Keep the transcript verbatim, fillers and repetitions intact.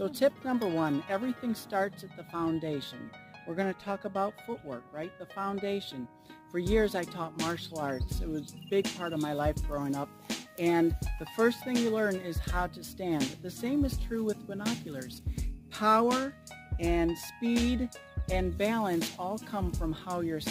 So tip number one, everything starts at the foundation. We're going to talk about footwork, right? The foundation. For years I taught martial arts. It was a big part of my life growing up. And the first thing you learn is how to stand. The same is true with binoculars. Power and speed and balance all come from how you're